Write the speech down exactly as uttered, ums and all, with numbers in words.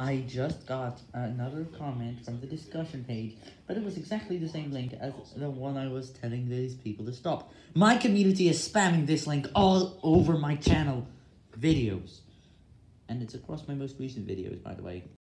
I just got another comment from the discussion page, but it was exactly the same link as the one I was telling these people to stop. My community is spamming this link all over my channel videos. And it's across my most recent videos, by the way.